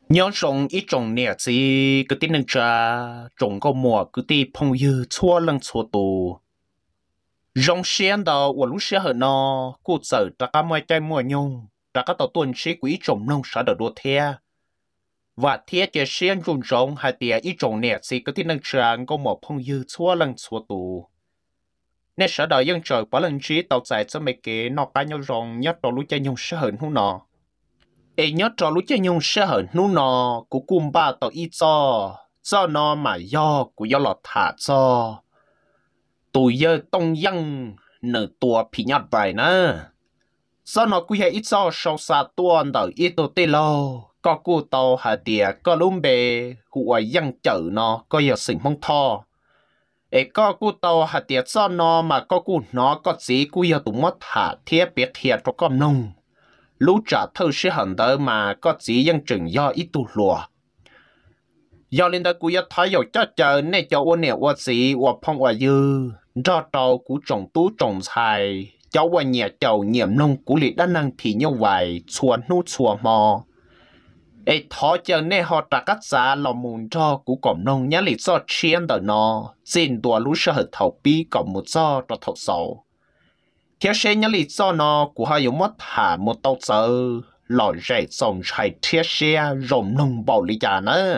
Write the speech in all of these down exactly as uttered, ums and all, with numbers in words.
nhớ trồng ít trồng nè gì cái tin nâng cha trồng có mùa cái tin phong dư chua lăng chua tù rong xiên đó của lúc xưa hở nó cụ sở ta cá mai trái mùa nhung ta cá tàu tuần sĩ của ít trồng nông xã đỡ đua thea và thea chỉ xiên rung rong hai tia ít trồng nè gì cái tin nâng cha có mùa phong dư chua lăng chua tù nè xã đỡ dân trời bảo lần trí tàu chạy cho mấy cái nó cá nhau rong nhất tàu lúc trái nhung sẽ hở hú nọ ê nhớ trò lúc chơi nhung sẽ hở nụ nọ của cung ba tàu y cho cho nó mà do của do lọt thả cho tụi giờ tông dân nở tua phí nhạt vậy nè cho nó cũng hay ít cho sâu xa tuần đời ít tổ tê lô có cụ tàu hà tìa có lùm bề hụa dân chở nó có giờ sinh mong thò ê có cụ tàu hà tìa cho nó mà có cụ nó có gì cũng giờ tụi mất thả thiết biệt thiệt cho con nông lũ trả thơ sẽ hẳn đỡ mà có chỉ dân chừng do ít tu lùa. Do lên đó cú ya thái dầu cho chờ nè cho ôn nè ôn sĩ ôn phong ôn dư do trâu cú trồng tú trồng xài cháu ôn nhẹ chầu nhiệm nông cú lị đa năng thì nhau vài chuồn nút chùa mò. Ê thó chờ nè họ trả cắt giá lòng mùn cho cú cổng nông nhá lị do chiên đỡ nó xin đùa lũ sơ hở thầu bí cổng một do cho thầu sầu. Thế sẽ nhớ lý do nó của họ dùng mất thả một tàu giờ lò rẻ dòng chạy thế xe rộng nông bảo lý giả nữa.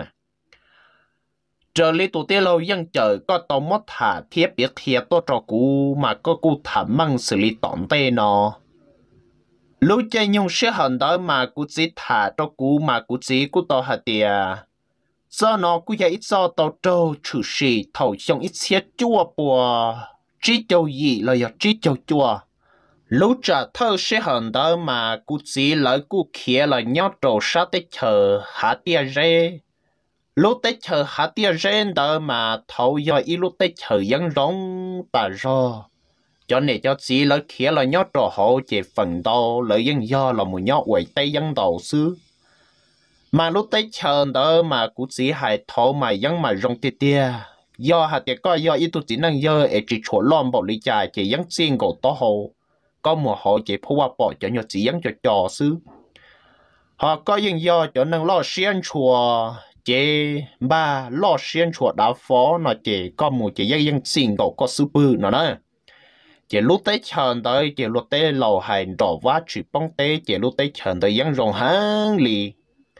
Trở lý tụ tế lâu dân chờ có tàu mất thả thiết biết thiết tốt cho cú mà có cú thả măng xử lý tỏng tê nó. Lúc chơi nhung sẽ hẳn đó mà cú chỉ thả cho cú mà cú chỉ cú tàu hạt tìa. Do nó cú dạy ít do tàu trâu trừ sĩ thầu xong ít xe chua bùa. Chỉ châu gì là do chỉ châu chua. Lúc trả thơ sẽ hẳn đó mà cú chỉ lấy cú kia là nhớ trổ sát tế chờ hả tia rê. Lúc tế chờ hả tia rê đó mà thấu do ý lúc tế chờ dân rong bà rô. Cho nên cho chỉ lấy kia là nhớ trổ hộ chế phần đó lấy dân do là một nhớ quầy tế dân đầu xứ. Mà lúc tế chờ đó mà cú chỉ hãy thấu mà dân mà rong tia tia. Do hả tia có do ý tu chỉ năng do ở chỉ chỗ lon bộ lý trà chế dân xin cổ tố hồ. Có một họ chỉ phô qua bỏ cho nhau chỉ dẫn cho trò xứ. Họ có những do cho nên lo xiên chùa chế ba lo xiên chùa đá phó nó chỉ có một chỉ dân dân xin cổ có sư bư nó nè. Chỉ lúc tới chờn tới chỉ lúc tới lầu hành đỏ vá chỉ bóng tế chỉ lúc tới chờn tới dân rồng hăng lì.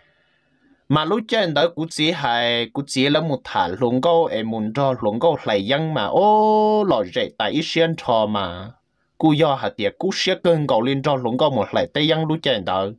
Mà lúc trên đó cũng chỉ hay cũng chỉ là một thả luồng câu em muốn cho luồng câu lại dân mà ô lò rễ tại ý xiên trò mà. Cú do hạt tiệt cú sẽ cơn cầu lên cho lũng có một lại tây yang lũ chèn đó.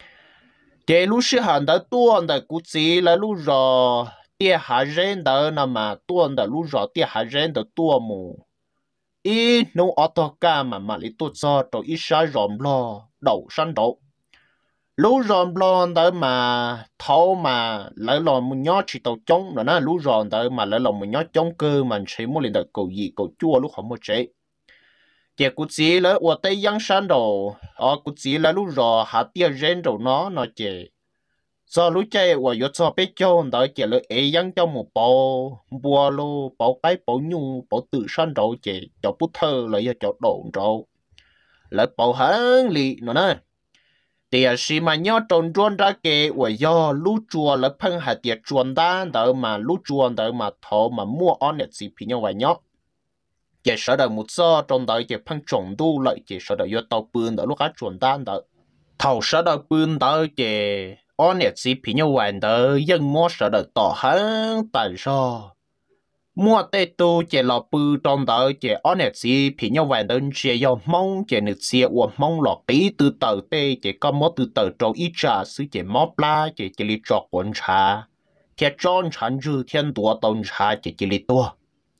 Để lũ sẽ hẳn đó tuôn đó cú chỉ là lũ rò tiệt hạ rèn đó nằm mà tuôn đó lũ rò tiệt hạ rèn đó tua mù. Ý nông ở to ca mà mà lý tuột cho rồi ít sai ròm lo đầu săn đầu. Lũ ròm lo đó mà thâu mà lấy lòng một nhót chỉ tàu trống rồi nó lũ ròm đó mà lấy lòng một nhót trống cơ mà chỉ muốn lên được cầu gì cầu chua lúc không một chế. Chỉ cú chỉ là ở tây giang山đồ, ở cú chỉ là lúc rồi hạ tiêu rèn đồ nó nó chỉ, do lúc chơi ở yếu cho bé châu đó chỉ là ấy giang cho một bộ bùa lô bộ cái bộ nhu bộ tự san đồ chỉ cho bút thơ là cho đồn đồ, là bộ hán lì nó nè, thì à xí mà nhớ tròn tròn ra kề ở do lúc chùa là phân hạt tiệt tròn đan đó mà lúc chùa đó mà thọ mà mua on net gì phi nhau vậy nhóc. Chỉ sợ được một số trong đó chỉ phân trồng đu lại chỉ sợ được do tàu bươn đó lúc cá chuẩn đan đó thầu sợ được bươn đó chỉ on net gì phi nhau hoàn đó dân mua sợ được tỏ hơn tại sao mua tê tu chỉ là bươn trong đó chỉ on net gì phi nhau hoàn đó chỉ do mong chỉ được xe hoặc mong lọt tí từ tờ tê chỉ có mót từ tờ trâu ít trà xứ chỉ mót la chỉ chỉ li trọc quần trà chỉ tròn tràn dư thiên đùa tông trà chỉ chỉ li tua.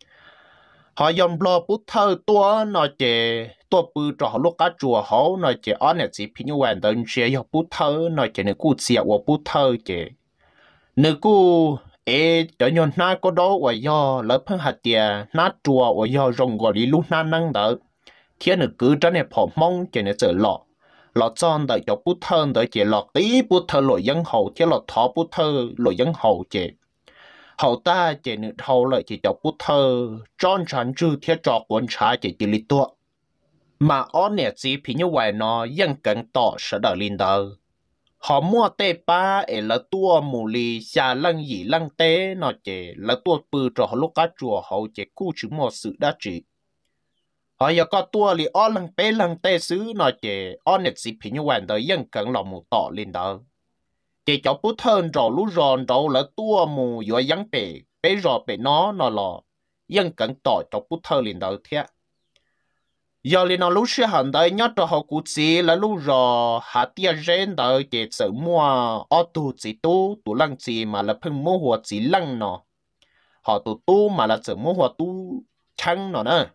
Họ dùng lo bút thơ tua nó chỉ tua bự cho lúc cá chùa hậu nó chỉ ăn này chỉ phi như vậy đơn chỉ dùng bút thơ nó chỉ nếu cú xịa của bút thơ chỉ nếu cú ê cho nhau na có đó và do lớp phân hạt tiền na chùa và do rong gọi đi lúc na năng đỡ thiên nữ cứ cho nên phò mong chỉ nên chờ lọ lọ tròn đợi cho bút thơ đợi chỉ lọ tí bút thơ lội dân hậu thiên lọ thọ bút thơ lội dân hậu chỉ hậu ta chỉ nữ hậu lại chỉ cho bút thơ tròn tràn chư thiết trọ cuốn trá chỉ chỉ lý tua mà on nè chỉ phi như vậy nó dân cần tỏ sợ đợi linh đời họ mua tê ba ở là tua mù lì xa lăng gì lăng tê nó chế là tua bự cho họ lúc cá chùa họ chế cú chữ một sự đa trị họ giờ có tua lì ó lăng bê lăng tê xứ nó chế ó nét xí phí như hoàn đời dân cần lòng mù tọ lên đó chế cho bút thân rồi lú ròn rồi là tua mù dọa dăng bể bê rồi bể nó nó lò dân cần tọ cho bút thân lên đó thế giờ liền nó lúc sẽ hẳn đấy nhớ cho họ cụ chỉ là lúc rồi hạ tia rèn đấy để sợ mua ô tô chỉ tu tu lăng chỉ mà là phun mua hoa chỉ lăng nó họ tu tu mà là sợ mua hoa tu chăng nó nè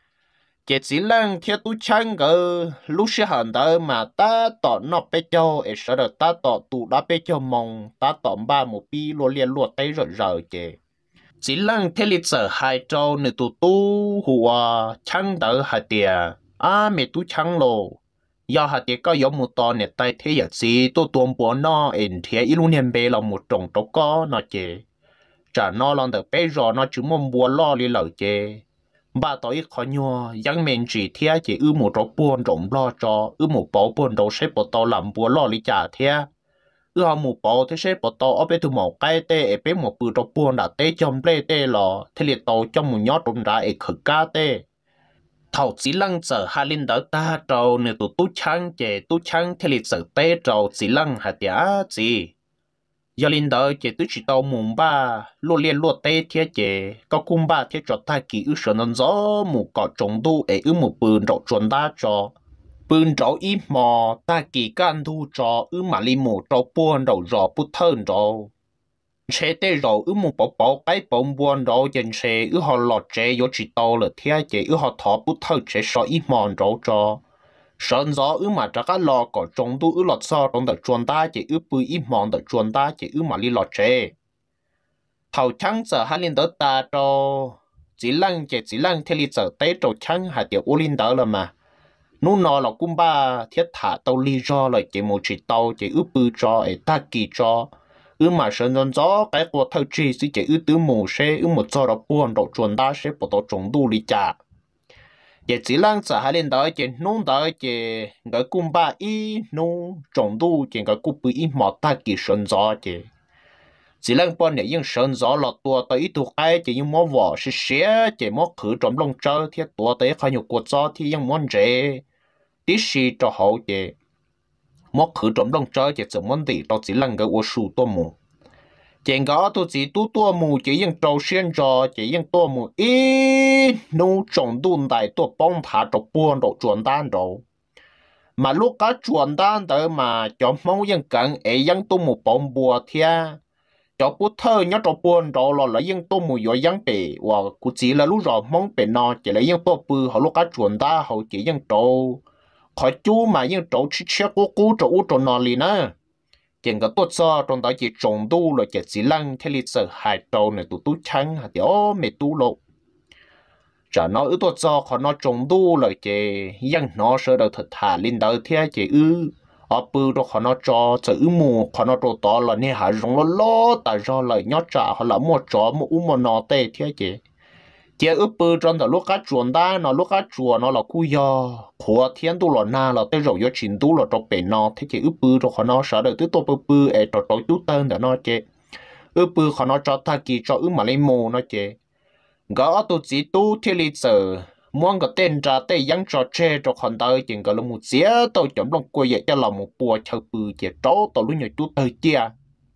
cái chỉ lăng theo tu chăng cơ lúc sẽ hẳn đấy mà ta tỏ nó bé cho ấy sợ được ta tỏ tu đã bé cho mong ta tỏ ba một pi luôn liền luôn tay rồi rồi kì chỉ lăng thế lịch sử hai châu nữ tu tu hùa chăng đỡ hạt tiền à mẹ tu chăng lô do hạt tiền có giống một to nè tay thế giờ gì tu tuôn bùa nó ẩn thế ít luôn niệm bê là một trồng trâu có nó chê trả nó lần được bé rồi nó chỉ mong bùa lo đi lời chê ba tối khó nhua dân mình chỉ thế chỉ ư một trâu buồn rộng lo cho ư một bộ buồn đầu xếp bộ to làm bùa lo đi trả thế ư họ một bộ thế sẽ bộ to ở bên thu một cái tê ở bên một bự trâu buồn đã tê trong lê tê lò thế liệt tàu trong một nhót trộn ra ở khử cá tê thầu chỉ lăng giờ hai linh đỡ ta trâu nếu tụ tú chăng chè tú chăng thế liệt giờ tê trâu chỉ lăng hạt tía gì giờ linh đỡ chè tú chỉ tàu mùng ba lô liên lô tê thế chè có cung ba thế cho ta kỹ ư sợ nên gió một cọ trồng đu ở ư một bự trâu trộn đá cho bươn trâu im mò ta kỳ can thu trò ư mà li mù trâu buồn đầu rò bút thân trâu chế tê rò ư mù bảo bảo cái bông buồn rò dân chế ư họ lọt chế yếu chỉ tàu là thế chế ư họ thọ bút thân chế so im mò trâu trò sơn gió ư mà chắc cái lò có trông tu ư lọt so trong đợt chuồn ta chế ư bươn im mò đợt chuồn ta chế ư mà li lọt chế thầu chăng giờ hai linh đỡ ta trâu chỉ lăng chế chỉ lăng thế li giờ tế trâu chăng hai tiểu u linh đỡ là mà nô nọ là cũng ba thiết thả tàu li cho lại chỉ một chỉ tàu chỉ ướp bự cho ấy ta kỳ cho ư mà sơn dân gió cái của thâu chi sẽ chỉ ư tứ mù xe ư một cho đó buồn độ chuẩn đa sẽ bộ tàu trồng đu li trả chỉ chỉ lăng sợ hai lên đó chỉ nông đó chỉ cái cũng ba ý nông trồng đu chỉ cái cũng bự ý mà ta kỳ sơn gió chỉ chỉ lăng bọn này những sơn gió lọt tua tới tụ cái chỉ những món vỏ sẽ xé chỉ món khử trộm lông trâu thì tua tới khai nhục của gió thì những món rễ tí xì cho hậu chị móc khử trộm đông chơi chị sợ món gì tao chỉ lăng cái ô su tô mù chị gõ tôi chỉ tu tua mù chỉ những trâu xuyên cho chỉ những tua mù ý nô trồng đun đại tua bông thả trâu buồn đồ chuẩn đan đồ mà lúc cá chuẩn đan tới mà cho mong những cần ấy những tua mù bông bùa thia cho bút thơ nhớ trâu buồn đồ là lấy những tua mù giỏi những bể và cũng chỉ là lúc rồi mong bể nó chỉ lấy những tua bự họ lúc cá chuẩn đa họ chỉ những trâu khỏi chú mà những chỗ chỉ chết cố cố chỗ chỗ nào liền á chẳng có tốt sao trong đó chỉ trồng tu rồi chỉ chỉ lăng thế lịch sử hai trâu này tụ tú trắng hả thì ô mẹ tu lộ chả nó ư tốt sao khỏi nó trồng tu rồi chỉ dân nó sợ đầu thật thà lên đầu thế chỉ ư ở bự rồi khỏi nó cho sợ ư mù khỏi nó trâu to là nè hả rong lo lo tại do lời nhót trả họ là mua chó mua u mua nọ tê thế chỉ chỉ ướp bự trong đó lúc cá chuồn ta nó lúc cá chuồn nó là cú yo của thiên tu là na là tới rồi yo chín tu là trong bể nó thế chỉ ướp bự rồi họ nó sợ được tới tôi bự bự ấy cho tôi chút tên để nó chế ướp bự họ nó cho ta kỳ cho ướp mà lấy mồ nó chế gõ tôi chỉ tu thiên lý sử muốn cái tên ra tên yang cho chế cho họ tới chỉ cái là một xía tôi chấm lòng quay vậy cho là một bùa chờ bự chế trâu tôi lúc nhảy chút tới chia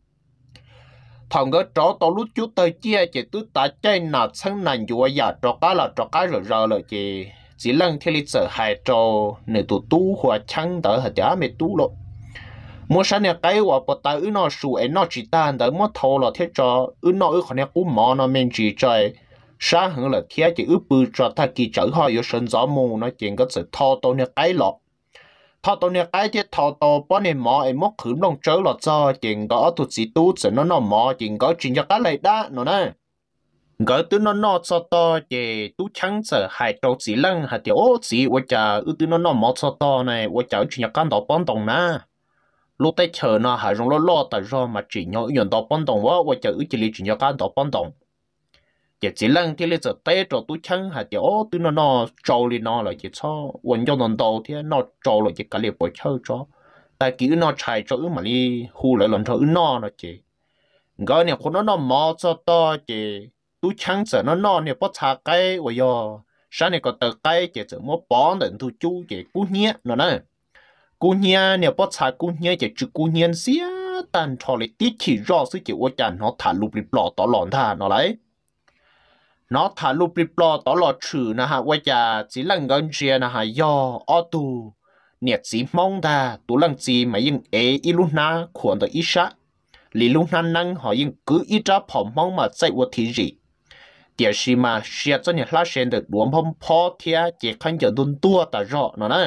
thằng cái chó tao lúc chút tới chia chỉ tứ ta chơi nào sang nàn dùa giả cho cá là cho cá rồi rồi là chỉ chỉ lăng theo lịch sử hai trâu nếu tụ tu hoặc chăng đỡ hạt giá mẹ tu lộ mua sáng này cái hoặc bắt tay ư nó sụ ấy nó chỉ tan đỡ mất thâu là thế cho ư nó ư còn này cũng mò nó mình chỉ chơi sáng hơn là thế chỉ ư bự cho ta kỳ chở họ yếu sân gió mù nó chỉ có sự thâu tao này cái lọ thọ tao nè cái chứ thọ tao bọn này mò em móc khử lông chớ là cho chừng có tụt gì tu sẽ nó nó mò chừng có chuyện cho cái này đã nó nè gỡ từ nó nó cho to chè tu trắng sợ hai trâu chỉ lăng hạt tiểu chỉ ở chả ư từ nó nó mò cho to này ở chả chuyện cho cái đó bọn đồng na lúc tới chờ nó hai rong lo lo tại do mà chỉ nhau nhận đó bọn đồng quá ở chả ư chỉ li chuyện cho cái đó bọn đồng chỉ chỉ lăng thì lấy giờ té cho tu trắng hạt tiểu từ nó nó trâu li nó là chỉ cho quần cho nó đầu thì nó trâu là chỉ cái liệp bồi chơi cho ta kỹ nó chạy cho ứ mà đi hù lại lần cho ứ nó nó chị gọi nè con nó nó mò cho to chị tú chăng sợ nó nó nè bắt xa cái vậy yo sáng này có tờ cái chị sợ mua bón đến thu chú chị cú nhé nó nè cú nhé nè bắt xa cú nhé chị chữ cú nhé xía tan cho lại tiết chỉ rõ sự chị ô chàn nó thả lụp lịp lọ tỏ lòn thà nó lấy nó thả lụp lịp lọ tỏ lọ trừ nè ha vậy chà chỉ lần gần chia nè ha yo ô tu nè chỉ mong ta tú lần chỉ mà yên ế ít lúc na khuẩn tới ít sát lý lúc na năng họ yên cứ ít ra phỏng mong mà chạy qua thì gì điều gì mà sẽ cho những lá sen được đuổi phong phó thia chỉ khăn giờ đun tua ta rõ nó nè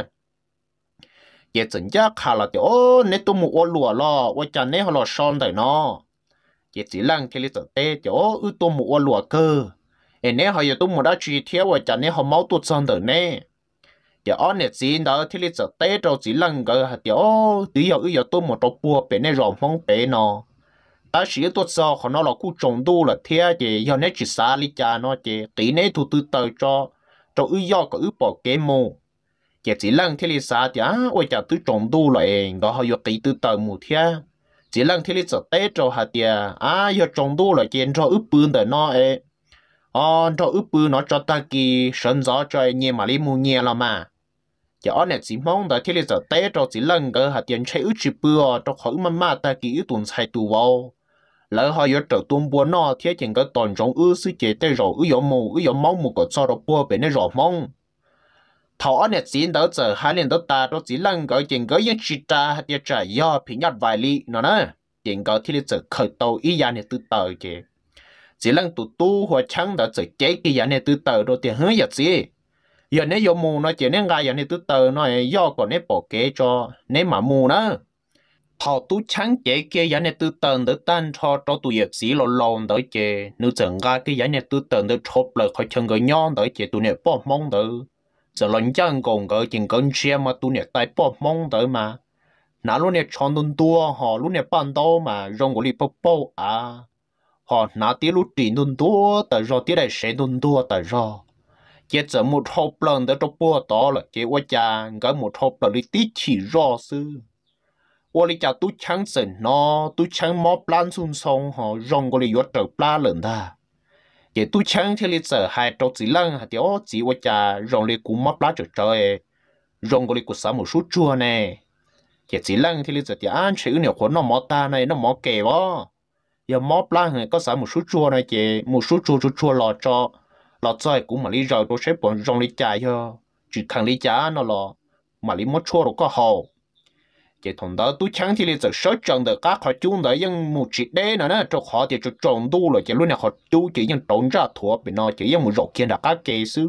giờ chân giá khá là tiểu nếu tôi mua ô lúa lo ô chả nếu họ lo son đời nó giờ chỉ lăng cái lý tưởng tê tiểu ư tôi mua ô lúa cơ em nếu họ giờ tôi mua đã truy theo ô chả nếu họ máu tuột son đời nè giờ anh này chỉ đó thì lý tưởng tê rồi chỉ lăng cái hạt tiểu tự giờ ư giờ tôi mua đồ bùa bên này rồng phong bên nó ta chỉ tôi sao họ nó là khu trồng đu là thế thì giờ nếu chỉ xa lý cha nó thì tí này thủ tư tờ cho cho ư do có ư bỏ cái mù chỉ chỉ lăng thế lý xa thì á ôi chả tư trồng đu lại đó họ giờ tí tư tờ mù thế chỉ lăng thế lý sợ tết cho hạt thì á giờ trồng đu lại chuyện cho ư bươn đời nó ấy ờ cho ư bươn nó cho ta kỳ sân gió cho nhẹ mà lý mù nhẹ là mà chỉ anh này chỉ mong đợi thế lý sợ tết cho chỉ lăng cái hạt tiền chơi ư chỉ bươn cho khỏi mà mà ta kỳ ư tuần sai tù vào lỡ họ có trở tuôn bùa nó thế chẳng có toàn trong ư sư chế tê rồi ư có mù ư có mong một cái cho đó bùa bên này rồi mong thọ anh chỉ đỡ giờ hai lần đỡ ta đó chỉ lần cái chẳng có những chỉ ta hay là trả do phí nhặt vài ly nó nè chẳng có thì giờ khởi tàu ý nhà này từ tờ kì chỉ lần tụ tu hoặc chẳng đỡ giờ chế cái nhà này từ tờ rồi thì hơi giật gì giờ nếu có mù nó chỉ nên ngay nhà này từ tờ nó do còn nếu bỏ kế cho nếu mà mù nữa họ tu chẳng chế kia giá này tư tần để tan cho cho tụi yết sĩ lò lòn tới chế nếu chẳng ra cái giá này tư tần để chốt lời khỏi chân cái nhon tới chế tụi này bỏ mong tới giờ lần chẳng còn cái chuyện cần chia mà tụi này tay bỏ mong tới mà nãy lúc này chọn đun tua họ lúc này ban đầu mà rong cái li bốc bốc à họ nãy tí lúc tiền đun tua tại rồi tí này sẽ đun tua tại rồi chế giờ một hộp lần để cho bùa to là chế quá cha cái một hộp lần đi tí chỉ rõ sư我哩家都抢神咯，都抢毛plan xuống sông họ rong cái哩yuột trở pla lần ta, vậy都抢thì哩giờ hai trâu chỉ lăng hạt điều chỉว่าจะ rong li cũng毛 pla trở trời, rong cái li cũng sao một số chua này, vậy chỉ lăng thì li giờ thì ăn chữ nhiềuคนnó毛ta này nó毛 kề đó, giờ毛 pla này có sao một số chua này chị, một số chua chua chua lò cho, lò cho cũng mà li rồi tôi sẽ bọn rong li chả cho, chỉ khang li chả nó lò, mà li mất chua rồi có hậu cái thằng đó tôi chẳng thì là giờ sở trường được các họ chung đấy nhưng một chỉ đấy nữa cho họ thì cho trồng đu rồi cái lúc này họ chú chỉ những trồng ra thua bị nó chỉ những một rổ kia là các cây xứ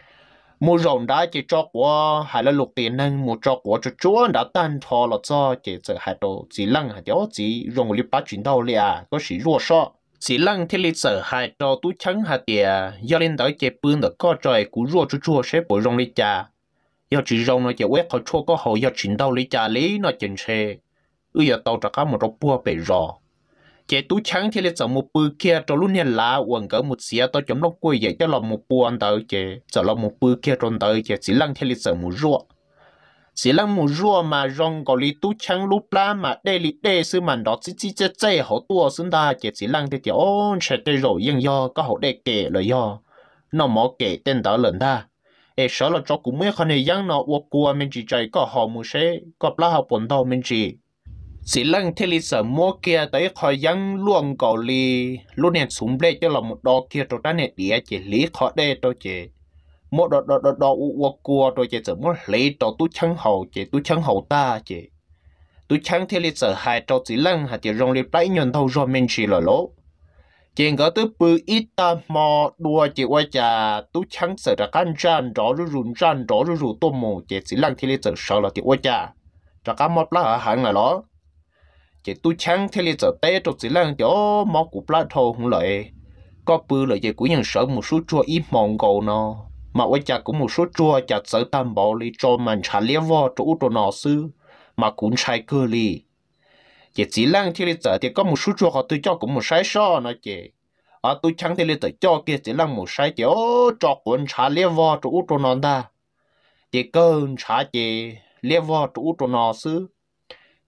một rổ đã chỉ cho của hay là lục tiền năng một cho của cho chúa đã tan thò là cho chỉ giờ hai đồ chỉ lăng hai đó chỉ rồng li bắt chuyển đầu liền có sự rủa sợ chỉ lăng thì là giờ hai đồ tôi chẳng hai tiền do lên tới cái bươn được có trời cú rủa cho chúa sẽ bồi rồng li cha giờ chỉ rong nó chỉ quét họ chua có hậu giờ chuyển đầu lý trả lý nó chỉnh xe ư giờ tàu trả cá một đôi bùa bể rò chế tú trắng thì lấy giờ một bự kia cho lúc này lá quần cỡ một xía tao chấm nó quay vậy cho lòng một bùa ăn tới chế giờ lòng một bự kia tròn tới chế chỉ lăng thì lấy giờ một rùa chỉ lăng một rùa mà rong có lý tú trắng lúc lá mà đây lý đây sư mình đó chỉ chỉ chế chế hậu tua xứng ta chế chỉ lăng thì kiểu ôn sẽ đây rồi nhưng do có hậu đây kể rồi do nó mỏ kể tên đó lần ta ê sợ là cho cũng mấy con này giang nó uất qua mình chỉ chạy có họ mua xe có lá họ buồn đau mình chỉ chỉ lăng thế lý sợ mua kia tới khỏi giang luôn cầu li luôn hiện súng bê cho là một đo kia cho ta này địa chỉ lý khó đây tôi chỉ một đo đo đo đo uất qua tôi chỉ sợ muốn lấy cho tôi chẳng hậu chỉ tôi chẳng hậu ta chỉ tôi chẳng thế lý sợ hai cho chỉ lăng hạt chỉ rong li bảy nhân thâu rồi mình chỉ là lỗ chuyện có tới bự ít ta mò đua chỉ qua chả tú chẳng sợ là can tràn rõ rồi run tràn rõ rồi rủ tôm mù chỉ chỉ lăng thì lấy sợ sợ là thì qua chả cho cá mót lá ở hạng là đó chỉ tú chẳng thì lấy sợ té cho chỉ lăng thì ó mót của lá thô không lợi có bự lợi chỉ cũng nhận sợ một số chua ít mòn cầu nó mà qua chả cũng một số chua chả sợ tam bảo li cho mình trả liếc vào chỗ đồ nọ sư mà cũng sai cơ li chỉ chỉ lăng thì lấy giờ thì có một số chỗ họ tôi cho cũng một sai so nó chị à tôi chẳng thì lấy giờ cho kia chỉ lăng một sai thì ô cho cuốn trả liếc vào chỗ chỗ nó ta chỉ cơn trả chị liếc vào chỗ chỗ nó xứ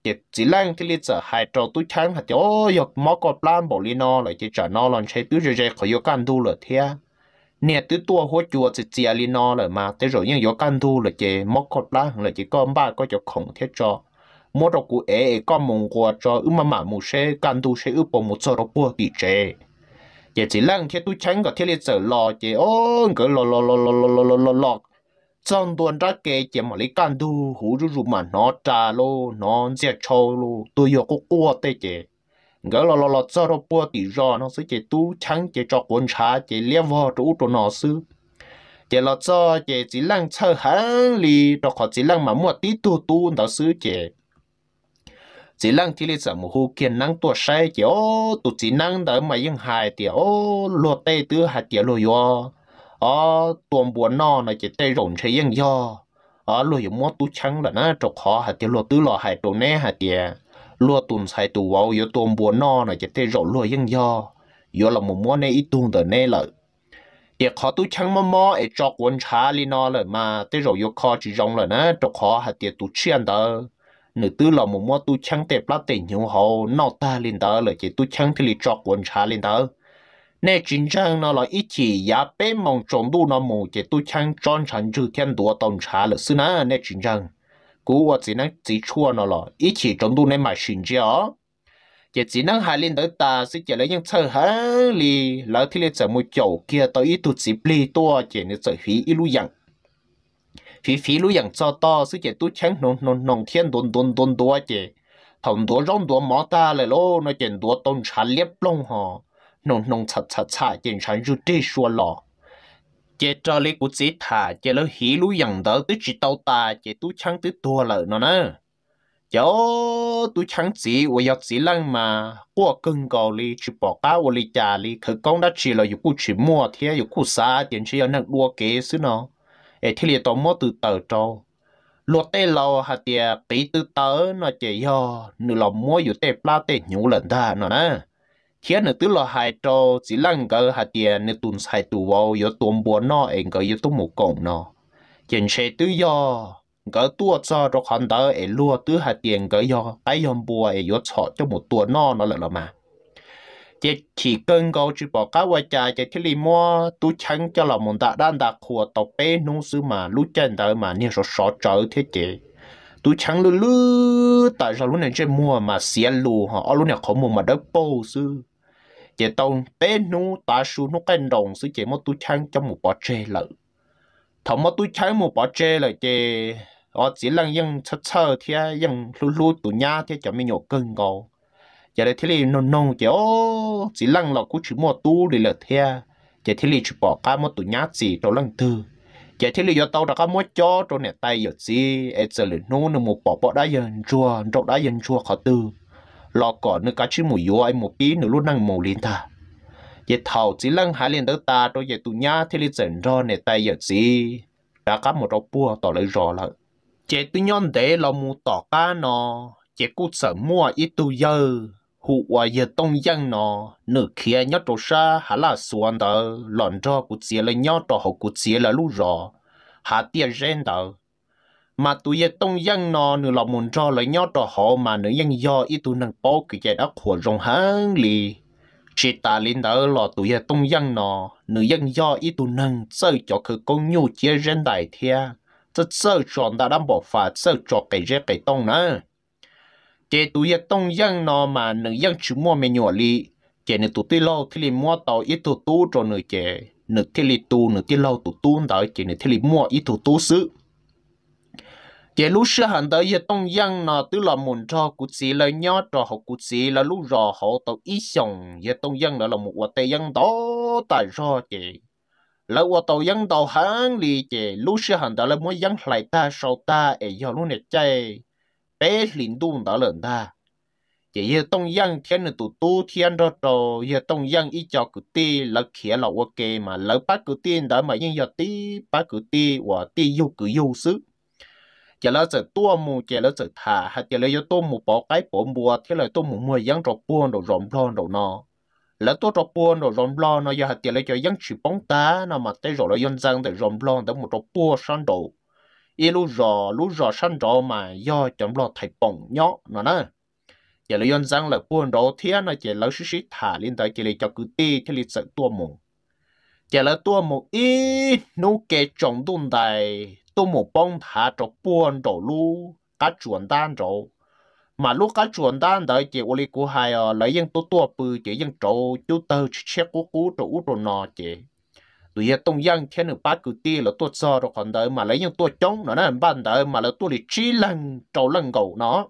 chỉ chỉ lang thì lý giờ hai trâu tôi chán hạt ô yok mỏ có plan bỏ đi nó lại chỉ trả nó lần chơi tứ rồi khỏi yêu can tu rồi thế nè tứ tua hỗ chùa chỉ chia đi nó rồi mà tới rồi nhưng yêu can tu là chỉ mỏ có plan là chỉ có ba có cho khổng thế cho mỗi đồ cụ ế con mông qua cho ư mà mà mù xe can tu xe ư bộ một số đồ bùa bị chế chỉ chỉ lang thì tôi chán có thế lý giờ lo chỉ ô cái lo lo lo lo lo lo lo lo trong tuần ra kê chỉ mà lấy can tu hú rú rú mà nó trà lô nó dễ trâu lô tôi yêu có qua tê chỉ cái lo lo lo cho nó bùa tí rõ nó sẽ chỉ tu chẳng chỉ cho quân trả chỉ liếc vào chỗ chỗ nó sư chỉ lo cho chỉ chỉ lăng chơi hàng lì đó họ chỉ lăng mà mua tí tu tu đó sư chỉ chỉ lăng thì lấy giờ một hồ kiên năng tua sai chỉ ô tụ chỉ năng đó mà những hài thì ô lột tê tứ hạt chỉ lo yo ô tuồng buồn nó là chỉ tê rộn chơi những yo ở lo dùng mua tu chẳng là nó trọc họ hạt chỉ lo tứ lo hài đồ nè hạt chỉ lúa tuần sai tù vào yếu tuần buồn no này chỉ tê rộ lúa yên do yếu là một món này ít tuần từ nay lợi để khó tu chẳng mà mò để cho quân trả li no lợi mà tê rộ yếu khó chỉ rong lợi nè cho khó hạt tiền tu chiên đó nữ tư là một món tu chẳng tê plát tê nhiều hậu nọ ta lên đó lợi chỉ tu chẳng thì li cho quân trả lên đó nè chính trang nó là ít chỉ giá bé mong trồng tu nó mù chỉ tu chẳng tròn chẳng chữ thiên đùa tông trả lợi xứ nè nè chính trang cú và chỉ năng chỉ chua nó là ít chỉ trong tu nên mà xin chứ chỉ chỉ năng hai lên tới ta sẽ chỉ lấy những chơi hàng li lỡ thì lấy một chỗ kia tới ít tu chỉ pli to chỉ nên chơi phí ít lu yang phí phí lu yang cho to sẽ chỉ tu chẳng nông nông nông thiên đồn đồn đồn đua chỉ thằng đua rong đua mỏ ta lại lô nó chỉ đua tôn sản liếp lông họ nông nông chặt chặt chặt chỉ sản rút đi xua lọ chế cho lấy của chế thả chế lấy hí lú dần đỡ tới chỉ tàu ta chế tu chẳng tới tua lợi nó nè cháu tu chẳng chỉ và giọt chỉ lăng mà qua cưng cầu li chỉ bỏ cá và li trà li khởi công đã chỉ là dụng cụ chỉ mua thế dụng cụ xa tiền chỉ là nặng đua kế xứ nó để thì liền tàu mua từ tờ trâu luật tê lâu hạt tiền tí từ tớ nó chỉ do nửa lòng mua dụng tê pla tê nhũ lần ta nó nè khiến nữa tứ lo hai trâu chỉ lăng cái hạt tiền nữa tuần sai tù vào yếu tuần buồn nó em cái yếu tụ một cổng nó chuyện xe tứ do cái tua cho cho hắn đỡ em lúa tứ hạt tiền cái do cái yom bùa em yếu chọn cho một tuần nó nó lại là mà chỉ chỉ cần câu chỉ bỏ cá quay trái chỉ thiết li mua tu chẳng cho là một đại đan đặc khua tàu bé nông sư mà lú chân đỡ mà nhiều số số trở thế chứ tu chẳng lư lư tại sao lúc này trên mua mà xé lù họ lúc này không mua mà đỡ bầu sư chỉ tông bé nu ta su nó cái đồng sư chỉ một tu chăng trong một bó tre lợ thằng một tu chăng một bó tre là chỉ ở chỉ là những chất sơ thì những lu lu tụ nhá thì cho mình nhổ cân gò giờ đây thì nông nông chỉ ô chỉ là là cũng chỉ một tu để là thế giờ thì chỉ bỏ cả một tụ nhá gì trong lăng tư giờ thì giờ tao đã có một chó trong này tay giờ gì ấy giờ là nô nó một bỏ bỏ đá dần chua rộng đá dần chua khó tư lọ cỏ nữa cá chim mùi vô ai một tí nữa luôn năng mù lên ta giờ thầu chỉ lăng hai lên tới ta tôi giờ tụ nhá thì lên dần ro này tay giờ gì đã có một đầu bùa tỏ lấy rõ lại giờ tôi nhon để là mù tỏ cá nó giờ cú sợ mua ít tu giờ hụ và giờ tông dân nó nửa kia nhót trâu sa hả là xuân đó lòn ro cú chia là nhót trâu hậu cú chia là lú rõ hả tia gen đó mà tụi giờ tông dân nó nửa lòng muốn cho lấy nhót trò họ mà nửa dân do ít tụi năng bao cái gì đó khổ rong hang lì chỉ ta lên đó là tụi giờ tông dân nó nửa dân do ít tụi năng chơi cho cái con nhu chia gen đại thia cho chơi chọn đã đâm bỏ phá chơi cho cái gì cái tông nữa chỉ tụi giờ tông dân nó mà nửa dân chỉ mua mấy nhỏ lì chỉ nửa tụi tây lâu thì lì mua tàu ít tụi tu cho nửa chỉ nửa thì lì tu nửa tây lâu tụi tu đó chỉ nửa thì lì mua ít tụi tu xứ chỉ lúc xưa hắn tới giờ tông dân nó tức là muốn cho cụ chỉ là nhớ cho họ cụ chỉ là lúc rồi họ tàu ý xong giờ tông dân đó là một hoạt tệ dân đó tại sao chị là hoạt tàu dân tàu hắn đi chị lúc xưa hắn đó là muốn dân lại ta sau ta ở giờ lúc này chơi bé lính đun đó lần ta chỉ giờ tông dân thiên là tụ tu thiên đó rồi giờ tông dân ý cho cụ ti là kia là ok mà lỡ bắt cụ tiên đó mà nhưng giờ ti bắt cụ ti và ti yêu cụ yêu sức giờ là giờ tua mù giờ là giờ thả hay giờ là giờ tua mù bỏ cái bỏ mùa thế là tua mù mùa dân trộn buôn đồ rộn lon đồ nọ là tua trộn buôn đồ rộn lon nó giờ giờ là giờ dân chỉ bóng tá nó mà tới rồi là dân dân để rộn lon để một trộn buôn sang đồ y lu rò lu rò săn rò mà do chấm lo thầy bổng nhó nó nè giờ lấy yon răng là buồn đó thiên nó chỉ lấy xí xí thả lên tới chỉ lấy cho cứ tê thì lấy sợ tua mù giờ lấy tua mù ít nô kê trồng đun đầy tua mù bông thả cho buồn đó lu cá chuẩn đan rồi mà lúc cá chuẩn đan đấy chỉ ô li của hai à lấy những tua tua bự chỉ những trâu chú tơ chết cú cú trâu út trâu nọ chỉ tụi giờ tung yang thiên được bắt cứ tê là tua cho rồi còn đấy mà lấy những tua trống nó nó ban đấy mà lấy tua li chỉ lần trâu lần gầu nó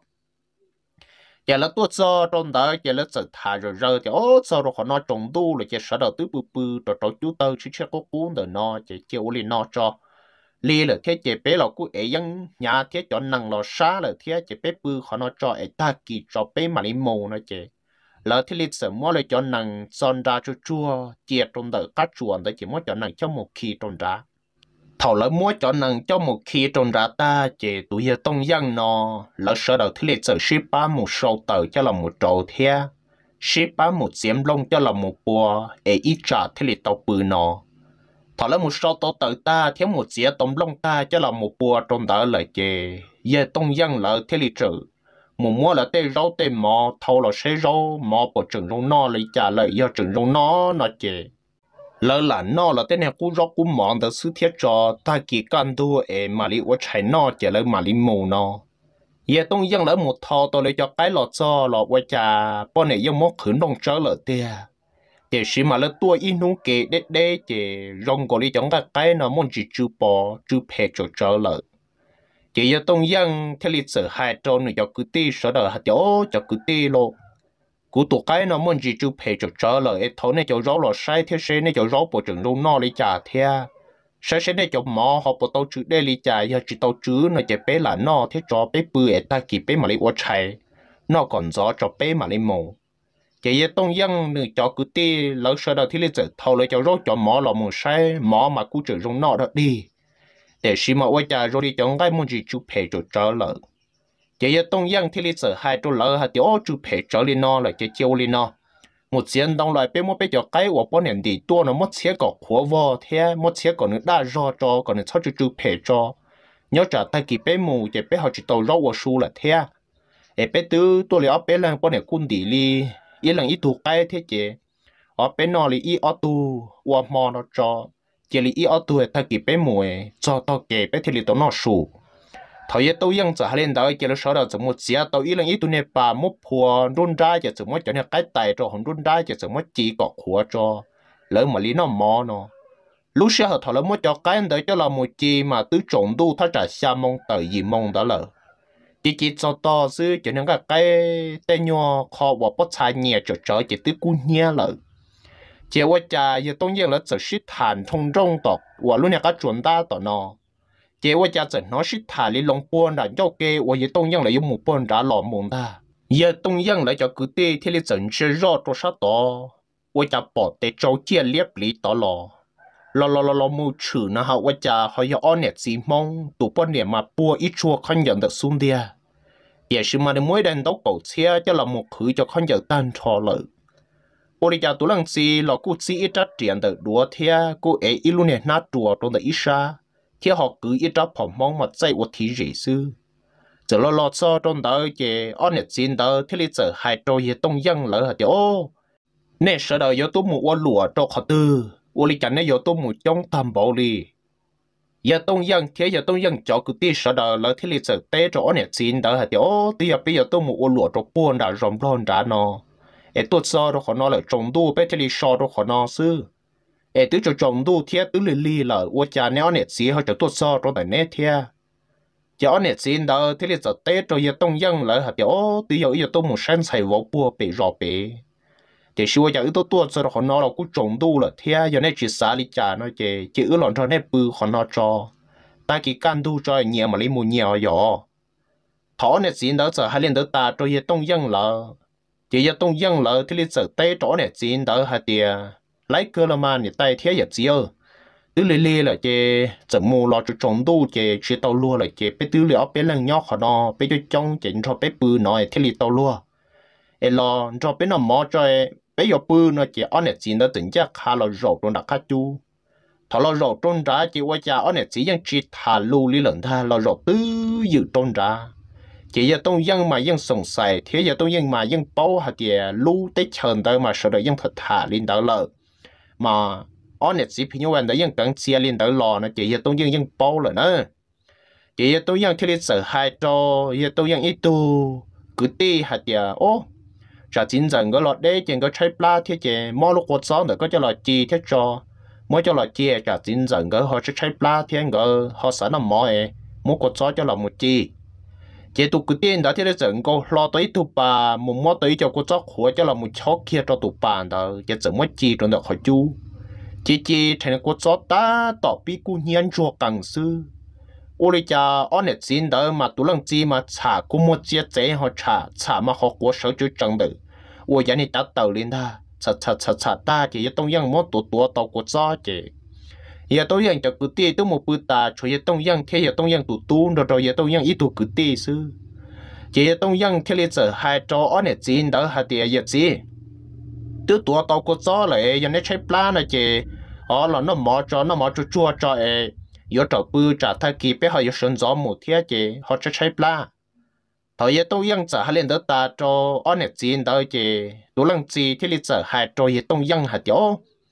giờ là tôi cho trong đó giờ là tự thả rồi rồi thì ô sau rồi họ nói trồng đu là chỉ sợ đầu tứ bự bự rồi trâu chú tơ chỉ chết có cuốn đời nó chỉ chịu liền nó cho li là thế chỉ bé là cứ ấy dân nhà thế cho năng là xa là thế chỉ bé bự họ nói cho ấy ta kỳ cho bé mà đi mù nó chỉ là thế lịch sử mua lại cho năng son ra cho chua chia trong đời cá chuồn đấy chỉ mua cho năng cho một khi trong ra thầu lỡ mua cho năng cho một khi trong ra ta chỉ tụi giờ tông dân nó lỡ sợ đầu thế lịch sử ship ba một sâu tờ cho là một trâu thế ship ba một xiêm lông cho là một bùa ấy ít trả thế lịch tàu bự nó thọ lỡ một sâu tàu tờ ta thiếu một xía tông lông ta cho là một bùa trong đó lại chỉ giờ tông dân lỡ thế lịch sử một mua là tê rau tê mò thầu là xe rau mò bỏ trứng rau nó lấy trả lại do trứng rau nó nó chỉ lỡ là nó là tên này cú rau cú mòn được sự thiết cho ta kỳ can đua em mà li ở chạy nó chỉ lỡ mà li mù nó giờ tông dân lỡ một thò tôi lấy cho cái lọ cho lọ quay trà bọn này dân mốt khử đông trở lỡ tia để xí mà lỡ tua in nung kề đế đế chỉ rong gọi đi chống cái cái nó muốn chỉ chú bò chú phe cho trở lỡ chỉ giờ tông dân theo lịch sử hai trâu này cho cứ ti sợ đời hạt chỗ cho cứ ti lô cú tụ cái nó muốn gì chú phe cho trở lại thấu này cho rõ là sai theo xe này cho rõ bộ trưởng luôn nó lấy trả theo sai xe này cho mỏ họ bộ tàu chữ đây lấy trả giờ chỉ tàu chữ nó chỉ bé là nó thế cho bé bự ta kịp bé mà lấy quá chạy nó còn rõ cho bé mà lấy mù chỉ giờ tông dân nữa cho cứ ti lỡ sợ đời theo lịch sử thấu lại cho rõ cho mỏ là một sai mỏ mà cú trưởng luôn nó đó đi để xí mà quay trả rồi đi chọn cái muốn gì chú phe cho trở lại chỉ giờ tông dân thì lịch sử hai chỗ lỡ hạt chỗ chú phe trở lên nó là chỉ chiêu lên nó một chiến đông lại bên một bên cho cái của bọn nhân đi tua nó mất xe có khóa vò thế mất xe có nữa đa do cho còn nữa sao chú chú phe cho nhớ trả tay kịp bên mù chỉ bên họ chỉ tàu rau của su là thế ở bên tư tôi lấy ở bên lần bọn này quân đi li ý lần ý tụ cái thế chứ ở bên nó là ý ở tu qua mò nó cho chỉ là ý ở tu thay kịp bên mù cho tao kể bên thì tao nó su thời gian tôiยังจะเล่นได้เกี่ยวกับเราจะหมดเสียตัวอีหลังอีตัวเนี่ยป่ามุกพัวรุ่นได้จะจะหมดจะเนี่ยใกล้ตายจอของรุ่นได้จะจะหมดจีกอกหัวจอแล้วมาลีน้องมอเนาะลูกเสียเหรอถอดแล้วหมดจะใกล้ได้จะเราหมดจีมาตื้อจงดูถ้าจะชามงเตยยิมงได้เลยจีจีจะต่อซื้อจะเนี่ยก็ใกล้แต่ยัวคอว่าปัจจัยเนี่ยจะเจอจะตื้อกู้เนี่ยเลยเจ้าว่าจะยังต้องยังแล้วจะชิดฐานทงจงต่อว่าลูกเนี่ยก็จวนได้ต่อเนาะchếว่าจะจะน้อยชิดถ่ายลิลงปวนด่านเจ้าเกว่าจะต้องยังเลยยุ่งหมู่ปวนด่าหล่อมุงได้ยังต้องยังเลยจะกูเตะที่ลิจันเชื่อรอดตัวชาต่อว่าจะปอดเตะเจ้าเจียเลียบลีต่อหล่อหล่อหล่อหล่อมูชื่อนะฮะว่าจะเขาจะอ้อนเนี่ยสีมองตัวปนเนี่ยมาปัวอีชัวขันยันเด็กซุ่มเดียอย่าชิมาในมวยแดนต้องเป่าเชียจะหล่อมูคือจะขันยันตันทอเลยโอริจาตัวหลังซีหล่อกูซีอีจัดเจียนเด็กดัวเทียกูเออีลูเนี่ยน่าตัวตรงเด็กอีชาที่họ cứ ít đó phỏng mong mà chạy một tí gì sư giờ lo lo cho trong đó cái anh nhật xin đó thì lý giờ hai trôi ye đông dân lỡ hả ô nè sợ đời yếu tố một lúa cho họ tư ô lý chẳng nè yếu tố một trong tam bảo đi giờ đông dân thế giờ đông dân cho cứ tí sợ đời lỡ thì lý giờ té cho anh nhật xin đó hả ô tí giờ bây giờ tôi một lúa cho buồn đã rồng lon đã nó để tôi cho đó họ nó lại trồng đu bé thì lý so đó họ nó sư ê tứ cho chồng đu thiệt tứ lì lì là ô cha néo nẹt xí họ cho tôi so trong đại nét thiệt cho nẹt xí đó thì là giờ tết rồi giờ đông dân lại hạt ô tứ giờ giờ tôi một sáng xài vỗ bùa bị rò bị thì xưa giờ tôi tôi cho họ nó là cũng chồng đu là thiệt giờ nét chỉ xả đi cha nó chỉ chỉ ứ lon cho nét bự họ nó cho ta chỉ can đu cho nhiều mà lấy mua nhiều giờ thọ nẹt xí đó giờ hai lên đó ta rồi giờ đông dân là chỉ giờ đông dân là thì là giờ tết cho nẹt xí đó hạt tiệt lấy cơ là mà người ta thế hiệp gì ơ tứ lê lê là chế chậm mù lo cho trồng đu chế chế tàu lúa là chế bé tứ lê ở bé lần nhóc họ nó bé cho trong chế cho bé bự nói thế li tàu lúa em lo cho bé nó mò cho bé giờ bự nó chế ăn được gì nó tỉnh chắc khá là rộng trong đặc khá chú thọ lo rổ trôn ra chỉ qua cha ở này chỉ dân chỉ thả lưu lý lần tha lo rổ tứ dự trôn ra chỉ giờ tông dân mà dân sòng sài thế giờ tông dân mà dân bao hạt địa lưu tết chờn tới mà sợ đời dân thật thả lên tới lợ mà ở này chỉ phi nhau đó dân tận chia lên tới lò nó chỉ giờ tông dân dân bao rồi nữa chỉ giờ tông dân thì sợ hai trò giờ tông dân ít tu cứ tê hạt địa ô trả chính rằng cái lọt đấy chỉ có trái pla thế chứ mỗi lúc quật gió nữa có cho lọt chi thế cho mỗi cho lọt chi trả chính rằng cái họ sẽ trái pla thế cái họ sẽ nằm mỗi mỗi quật gió cho lọt một chi chỉ tụ cứ tiền đó thì nó整個lo tới tụ bà một mót tới cho cô chó khổ cho là một chó kia cho tụ bà đó chỉ整mất chi trong đó khỏi chú chỉ chỉ thành cô chó ta tỏ bi cô nhiên cho càng sư ô lý cha ở này xin đó mà tụ lăng chi mà trả cô một chiếc giấy họ trả trả mà họ của sở chú chẳng được ô giờ này ta tàu lên ta trả trả trả trả ta chỉ tông yang mót tụ tụ tàu cô chó chỉ giờ tôi yang cho cứ tiền tôi một bữa ta cho giờ tông yang thế giờ tông yang tụ tu rồi rồi giờ tông yang ít tụ cứ tiền sư chỉ giờ tông yang thế liền giờ hai trò ở này chín đó hai tiền giờ gì tôi tụ tàu có gió lại giờ này chơi plan này chị họ là nó mỏ cho nó mỏ cho chua cho ấy giờ trò bữa trả thay kịp bé họ giờ sơn gió một thế chị họ chơi chơi plan thời giờ tông yang giờ hai liền đó ta cho ở này chín đó chị tụ lăng gì thế liền giờ hai trò giờ tông yang hai tiền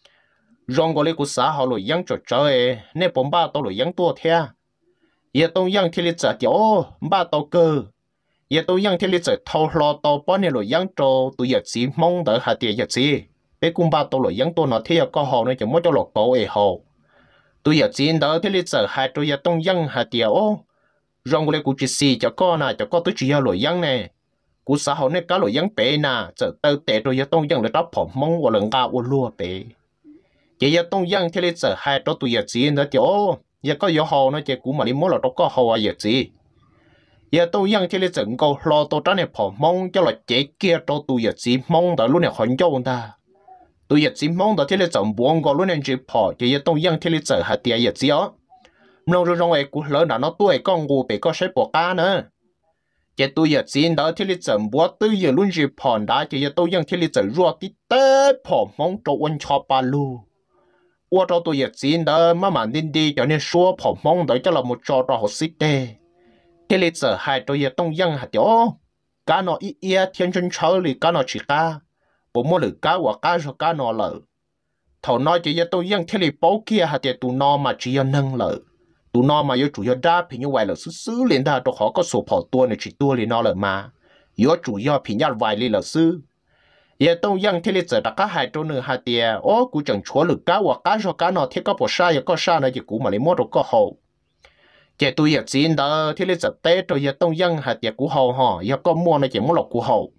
rong gọi lấy của xã họ lội yang cho chơi nên bốn ba tàu lội yang tua theo giờ tông yang thì lấy trả chỗ ba tàu cơ giờ tông yang thì lấy trả thâu lo tàu bao nhiêu lội yang cho tụi giờ chỉ mong đợi hạt tiền giờ chỉ bé cũng ba tàu lội yang tua nó theo có họ nó chỉ mỗi cho lọt bảo ấy họ tụi giờ chỉ đợi thì lấy trả hai tụi giờ tông yang hạt tiền ô rong gọi lấy của chỉ xì cho con này cho con tụi chỉ lội yang này của xã họ nên cá lội yang bé nè chờ tao tệ tụi giờ tông yang lấy đó phỏng mong của lần cao của lúa bé chỉ giờ tông dân thì lấy giờ hai đó tụi giờ gì nữa thì ô giờ có giờ hồ nó chỉ cũng mà đi mua là đó có hồ à giờ gì giờ tông dân thì lấy giờ câu lo tao trả này phò mong cho là chế kia đó tụi giờ gì mong đó luôn này hoàn châu ta tụi giờ gì mong đó thì lấy giờ buông gọi luôn này chỉ phò chỉ giờ tông dân thì lấy giờ hai tiền giờ gì á nông rồi trong ấy cũng lỡ nào nó tuổi con ngu bị có sẽ bỏ cá nữa chỉ tụi giờ gì đó thì lấy giờ bữa tụi giờ luôn chỉ phò đã chỉ giờ tông dân thì lấy giờ ruột tí té phò mong cho quân cho ba lu我找到日子的，慢慢点点，有你说跑忙的，就那么找到好些的。这里子还到也东样还掉，干那一夜天真吵里干那去干，不么里干我干说干那了。头那就也东样这里包kia还掉杜那嘛只要能了，杜那嘛有主要诈骗有为了是私连他都好个手跑多呢去多里那了嘛，有主要骗要为里了是。giờ tông dân thì lấy giờ đã có hai chỗ nữa hai tiền, ô cũng chẳng chúa lực cá hoặc cá cho cá nó thì có bộ sa giờ có sa này thì cũng mà lấy mua được có hậu, giờ tôi giờ xin đó thì lấy giờ tết rồi giờ tông dân hai tiền cũng hậu ha, giờ có mua này chỉ mua lộc cũng hậu,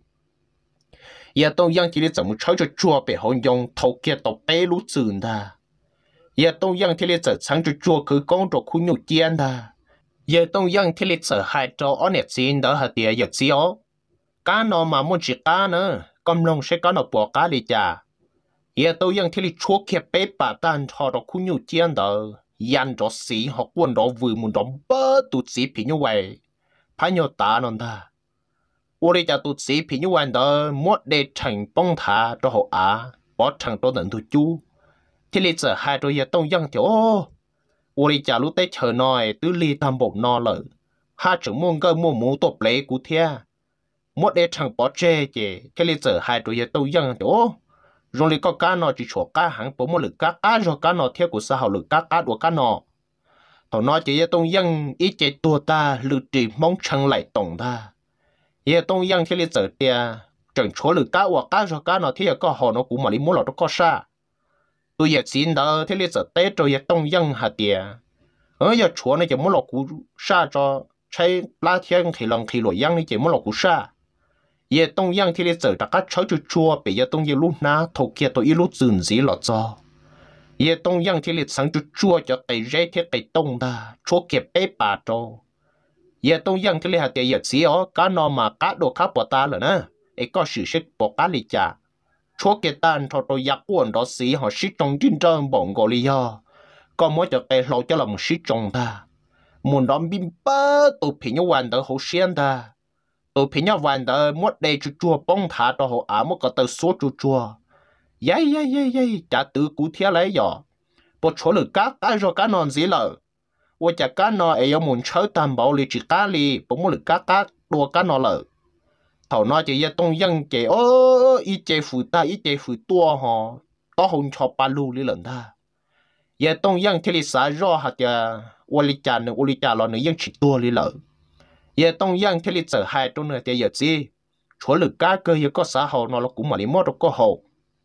giờ tông dân thì lấy giờ muốn chơi cho chùa bị họ dùng thâu kia tàu bé lú chừng ta, giờ tông dân thì lấy giờ sáng cho chùa cứ con cho khu nhục chiên ta, giờ tông dân thì lấy giờ hai chỗ ở này xin đó hai tiền giờ xí ó, cá nó mà muốn chỉ cá nữa con long sẽ có nó bỏ cá đi chả giờ tôiยังที่ชั่วแค่เป๊ะป่าตันทอดคุณอยู่เจียนเดอยันจอสีหอกวนรอวืมุนรอเปิดตุดสีผิวไว้พายตานนทา我哋就ตุดสีผิวไว้เดอมดเดชังป้องทาตัวหัวอาปอดชังตัวหนึ่งตัวจูที่ลิจะหายตัวยังต้องยังเถอะ我哋จะรู้ได้เฉยหน่อยตื้อลีทำบบนอเลยห้าถึงมุ่งก็มุ่งหมูตัวเปลกูเทียmột đứa thằng bỏ chê chê cái lý giờ hai đứa tàu dân đó rồi có cá nó chỉ cho cá hàng bố một lực cá cá rồi cá nó theo của xã hội lực cá cá của cá nó thằng nó chỉ tàu dân ít chế tua ta lực chỉ mong chẳng lại tổng ta giờ tàu dân cái lý giờ tia chẳng cho lực cá của cá rồi cá nó theo có họ nó cũng mà đi mua lọt có sa tôi giờ xin đó cái lý giờ tết rồi tàu dân hạt tia ở giờ chúa này chỉ mua lọt cũng sa choใช้ปลาเทียงขีลองขีหลวยยังนี่เจมันหลอกกูซ่าเย่ตรงยังที่เราเจอตะกัดเช้าจุดชัวไปเย่ตรงยี่ลูกน้าถูกเกี่ยวตัวยี่ลูกจืนสีหลอดจอเย่ตรงยังที่เราสังจุดชัวจะไปเร่เทียไปตรงตาชัวเก็บไปป่าโตเย่ตรงยังที่เราหาเตียสีอ๋อการนอนมากัดโดข้าปวดตาเลยนะไอ้ก็สื่อเช็คปกัดลิจ่าชัวเก็บตันทอตัวยักษ์อ้วนดอสีหอชิจงจินเจิงบ่งกอลิยอก็มัวจะไปเราจะลำชิจงตาmuốn đón bim bơ tụ phi nhau hoàn đỡ hậu xiên ta tụ phi nhau hoàn đỡ mất đây chú chua bông thả cho hậu áo mất có tờ số chú chua yai yai yai yai trả tự cú thiệt lấy giờ bộ chỗ lử cá cá rồi cá non gì lợ ủa chả cá nó ấy ông muốn chơi tạm bảo li chỉ cá li bộ muốn lử cá cá đua cá nó lợ thầu nó chỉ là tông dân chỉ ô ít chế phụ ta ít chế phụ tua họ to hôn cho ba lu li lần ta giờ tông dân thì li xả rõ hạt giờ ô li cha nữa ô li cha lo nữa dân chỉ tua li lợ giờ tông dân thì li trở hai trong nữa thì giờ gì chỗ lử cá cơ giờ có xã hội nó là cũng mà li mót có hậu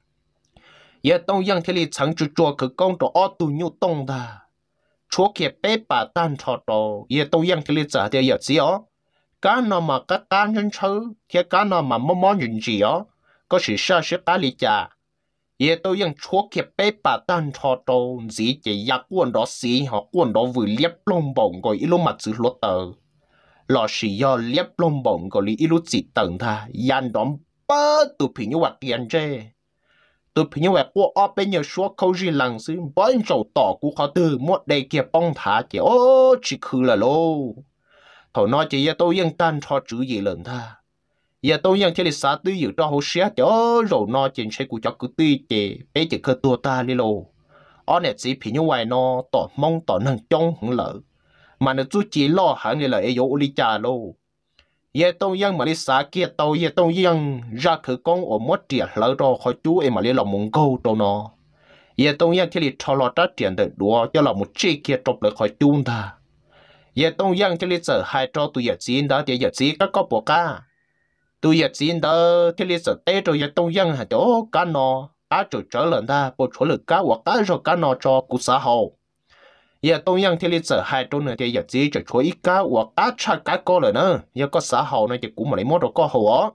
giờ tông dân thì li chẳng chú chùa cứ công cho ô tu nhu tông ta chúa kia bé bà tan cho đồ giờ tông dân thì li trở thì giờ gì ó cá nó mà cá cá nhân chơi thì cá nó mà mò mò nhân gì ó có sự sao sẽ cá li cha giờ tôiยังchúa kia bé bà tan cho đồ gì chỉ giặc quân đó xí họ quân đó vừa liếp lông bổng rồi ít lúc mà chữ lót tờ lò xì do liếp lông bổng rồi ít lúc chỉ tầng tha yan đón bớt tụ phí như vật tiền chê tụ phí như vật của ở bên nhà số câu gì lằng xứ bớt dầu tỏ của họ từ một đây kia bông thả chỉ ô chỉ khứ là lô thầu nói chỉ giờ tôiยังtan cho chữ gì lần tha giờ tôiยังchơi xã tư dự cho hồ sơ cho rồi nó trên xe của cho cứ tư chế bé chỉ cơ tua ta đi lô ở này chỉ phí như vậy nó tỏ mong tỏ năng trong hứng lợ mà nó chú chỉ lo hẳn như là ấy dỗ đi trả lô giờ tôiยังmà đi xã kia tôi giờ tôiยังra khử con ở mất tiền lỡ rồi khỏi chú em mà đi lòng mong câu đâu nó giờ tôiยังchơi cho lo trả tiền được đùa cho là một chiếc kia trộm được khỏi chú ta giờ tôiยังchơi giờ hai cho tôi giờ chín đó thì giờ chín các có bộ ca tôi giờ xin đó thì lý sở tế rồi giờ tông dân hả chỗ cá nọ cá chỗ trở lần ta bộ chỗ lực cá hoặc cá rồi cá nọ cho cụ xã hội giờ tông dân thì lý sở hai chỗ nữa thì giờ chỉ cho chỗ ít cá hoặc cá cha cá có rồi nữa giờ có xã hội này thì cũng mà lấy mốt rồi có hậu á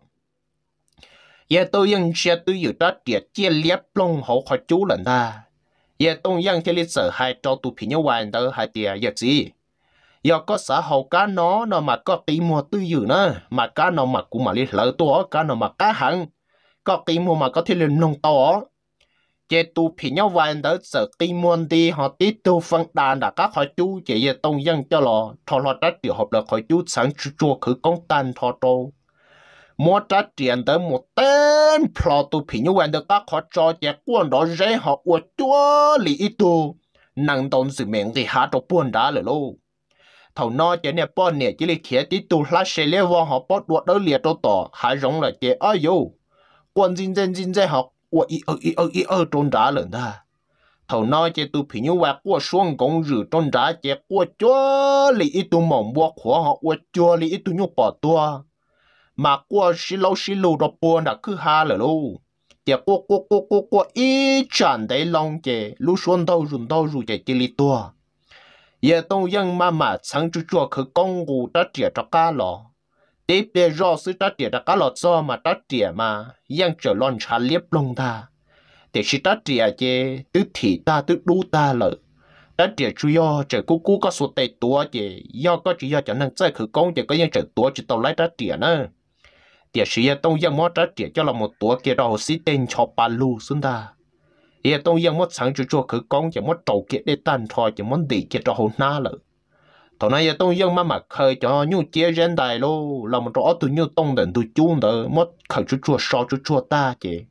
giờ tông dân sẽ tôi dự đó tiệt chia liếp lông hậu khỏi chú lần ta giờ tông dân thì lý sở hai cho tụ phí nhau hoàn đó hai tiệt giờ chỉ giờ có xã hội cá nó nó mà có kỳ mua tư dự nữa mà cá nó mà cũng mà đi lỡ to cá nó mà cá hẳn có kỳ mua mà có thể lên nông to chế tu phí nhau vài đỡ sợ kỳ mua đi họ tí tu phân đàn đã các họ chú chế giờ tông dân cho lò thọ lò trách tiểu học là họ chú sáng chú chua khử công tan thọ trâu mua trách tiền tới một tên plot tu phí nhau vài đỡ các họ cho chế quân đó dễ họ uất chúa lý tu năng tôn sự miệng thì hạ trâu buồn đá rồi luôn thầu nó chỉ nè bọn nè chỉ lấy khía tí tụ lá xe lê vào họ bắt đuổi đỡ liệt đâu tỏ hai rong là chế ai yêu quan chính dân chính dân học của ý ơ ý ơ ý ơ trốn trả lần ta thầu nó chỉ tụ phí như vậy của xuống công rử trốn trả chế của chúa lý ít tụ mỏng bua khóa họ của chúa lý ít tụ nhục bỏ tua mà của xí lâu xí lâu đó buồn đã cứ ha rồi luôn chế của của của của của ít chẳng đấy lòng chế lúc xuống đâu run đâu rủ chế chỉ lý tua giờ tông dân mà mà sáng chú chùa khử công cụ đã trẻ cho cá lò tiếp về rõ sự đã trẻ cho cá lò cho mà đã trẻ mà dân trở lon trả liếp lông ta để chỉ đã trẻ chứ tứ thị ta tứ đu ta lợ đã trẻ chú do trở cú cú có số tệ tua chứ do có chỉ do cho nên chơi khử công chứ có dân trở tua chỉ tàu lấy đã trẻ nữa để chỉ giờ tông dân mót đã trẻ cho là một tua kia đó xí tên cho ba lu xuống ta giờ tôiยังmất sáng chú chua khử công chỉ mất trâu kia để tan thôi chỉ muốn đi kia cho hồn na lợ thằng này giờ tôiยังmà mặc khơi cho nhu chia gen đại lô là một chỗ tôi nhu tông đến tôi chung đó mất khởi chú chua so chú chua ta chứ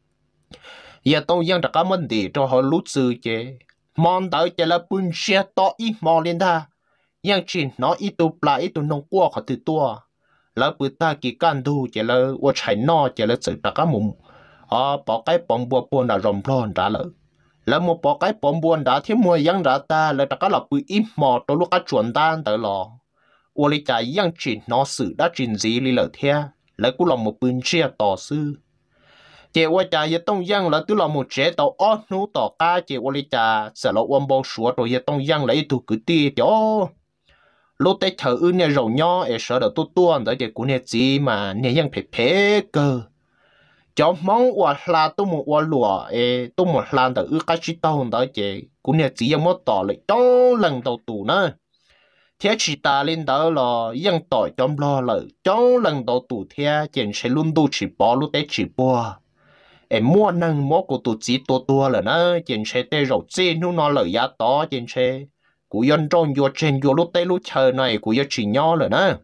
giờ tôiยังđã có vấn đề cho họ lút sư chứ mòn tới chỉ là bún xe to ít mò lên taยังchỉ nó ít tu pla ít tu nông qua họ từ tua là bữa ta kỳ can du chỉ là我才 no chỉ là sự đã có mồm họ bỏ cái bom bùa buồn đã rồng lon đã lỡ là một bỏ cái bom buồn đã thêm mùi yang đã ta là đã là bụi ít mò tôi lúc cái chuẩn đan tới lò ô lý trái yang chỉ nó sự đã trình gì lý lỡ theo là cũng là một bún chia tỏ sư chị ô trái giờ tông yang là tức là một chế tàu ót nú tỏ ca chị ô lý trái sẽ là ôm bao số rồi giờ tông yang lấy tụ cứ ti cho lúc tết thở ư nè rồng nho ở sở được tu tuôn tới chị cũng nè gì mà nè yang phải phê cơ cho mong qua là tôi một qua lúa ê tôi một lần từ cái chỉ tao đó chị cũng là chỉ một tỏ lại trong lần đầu tù nữa thế chỉ ta lên đó là yên tỏi trong lo lợi trong lần đầu tù thế chị sẽ luôn tu chỉ bỏ lúc đấy chỉ bỏ em mua năng mua của tụ chỉ tua tua là nó chị sẽ tê rau chi nó nó lợi giá to chị sẽ của dân trong vô trên vô lúc đấy lúc chờ này của dân chỉ nhỏ là nó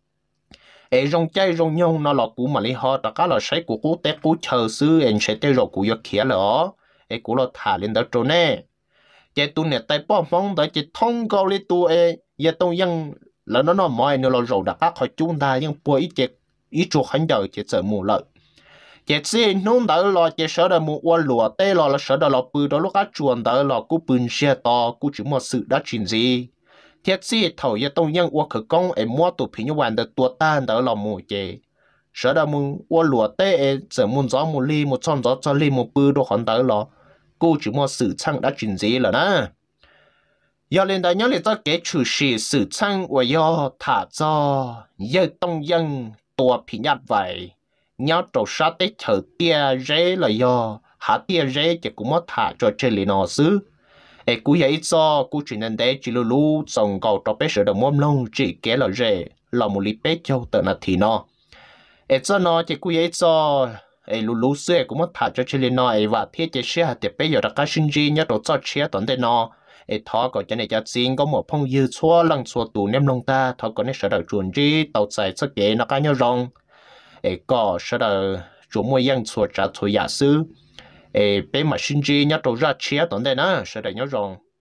ấy rong chay rong nhông nó là cú mà lấy họ tất cả là sai của cú té cú chờ sư em sẽ tới rồi cú giật khía lỡ ấy cú là thả lên đó trốn nè cái tu này tay bỏ phong đó chỉ thông câu lấy tu e giờ tông yang là nó nó mọi nó là rồi đã các khỏi chúng ta nhưng bùa ít cái ít chỗ hành đời chỉ sợ mù lợi cái gì nông đỡ lo cái sợ là mù qua lúa tê lo là sợ là lo bự đó lúc các chuồn đỡ lo cú bự xe to cú chỉ một sự đã chuyện gì thiết gì thầu giờ tông yang qua khởi công em mua tụ phí như hoàn được tua tan đỡ lo mù cái sợ là mù qua lúa tê sợ mù gió mù ly một con gió cho ly một bự đó hoàn đỡ lo cú chỉ một sự chăng đã chuyện gì là nè giờ lên đây nhớ lại cho cái chủ sĩ sự chăng và do thả cho giờ tông yang tua phí nhập vậy nhớ trâu sát tới thở tia rễ là do hạ tia rễ chỉ cũng mất thả cho chơi lì nó xứ ê cú vậy cho cú chuyện nên để chỉ lu lu trồng cầu cho bé sữa được mồm lông chỉ kế là rễ là một lít bé châu tự là thì nó ê cho nó chỉ cú vậy cho ê lu lu xưa cũng mất thả cho chơi lì nó ê và thiết chỉ xe thì bé giờ đã cá sinh gì nhớ trâu cho xe tuần đây nó ê thọ có cho này cho xin có một phong dư xóa lăng xóa tù ném lông ta thọ có này sợ được chuồn đi tàu chạy sức ghế nó cá nhau rong ê có sợ là chủ mua yang chua trả chua giả sư ê bé mà sinh chi nhớ trâu ra chia tận đây nè sợ là nhớ rong